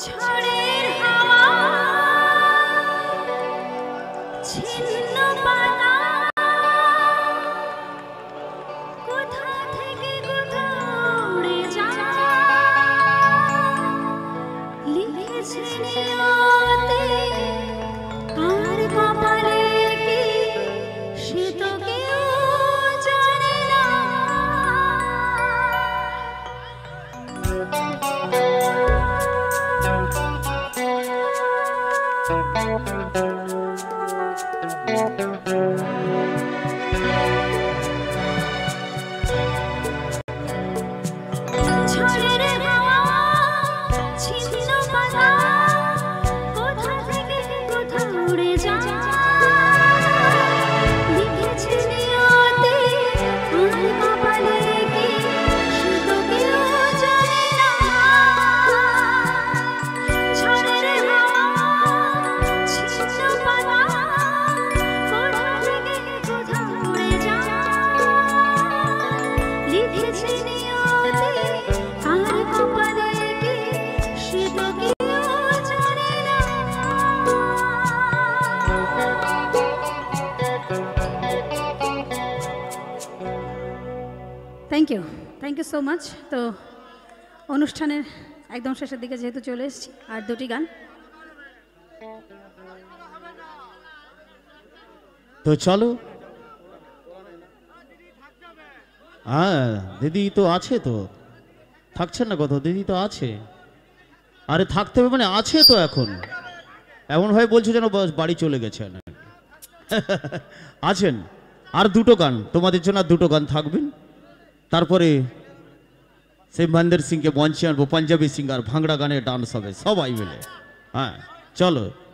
ঝড়ের হাওয়া ছিন্ন পাতা কোথা থেকে কোথা উড়ে যায় লিখেছে নিয়তে আর কপালে কি সে তো কেউ জানে না। ঝড়ের হাওয়া ছিন্ন পাতা কোথা থেকে কোথা উড়ে যায় লিখেছে নিয়তে আর কপালে কি সে তো কেউ জানে না। ঝড়ের হাওয়া ছিন্ন পাতা কোথা থেকে কোথা উড়ে যায় লিখেছে নিয়তে আর কপালে কি সে তো কেউ জানে না। Thank you so much. তো অনুষ্ঠানের একদম শেষের দিকে যেহেতু চলে এসেছি, আর দুটি গান। তো চলো। হ্যাঁ, দিদি তো আছে, তো থাকছেন না কত? দিদি তো আছে। আরে থাকতে হবে মানে আছে তো। এখন এমন ভাবে বলছো যেন বাড়ি চলে গেছেন। আছেন। আর দুটো গান তোমাদের জন্য, আর দুটো গান থাকবেন। তারপরে সিমভান্দর সিংকে মঞ্চে আনবো, পাঞ্জাবি সিঙ্গার, ভাংড়া গানে ডান্স হবে সবাই মিলে। হ্যাঁ চলো।